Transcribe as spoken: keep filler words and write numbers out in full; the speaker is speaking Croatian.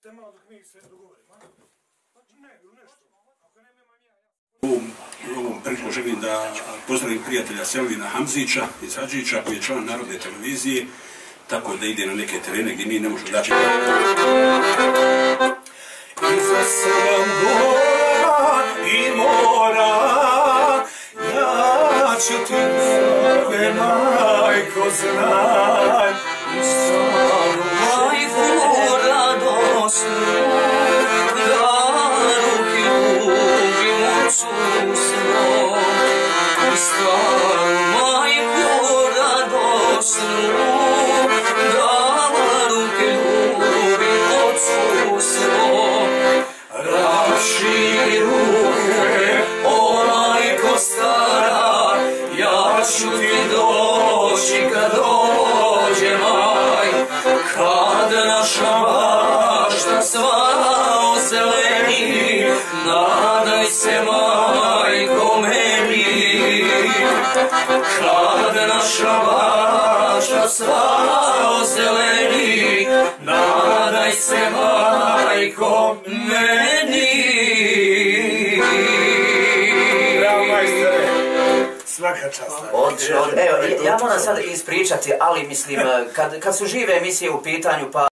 Ovom priliku želim da pozdravim prijatelja Selvina Hamzića iz Hadžića, koji je član Narodne televizije, tako da ide na neke terene gdje mi ne možemo daći. Iza sedam gora i mora, ja ću ti sve, majko, znaj, i staru majku radosnu, da ruki ljubim ocu svom, i staru majku radosnu, da ruki ljubim ocu svom. Raši ruke, o majko stara, ja ću ti doći kad dođe maj, kad naša bašta sva ozeleni, nadaj se majko meni. Kad naša bašta sva ozeleni, nadaj se majko meni. Bravo, majstore, svaka čast. Odlično, evo, ja moram sad ispričati, ali mislim, kad, kad su žive emisije u pitanju, pa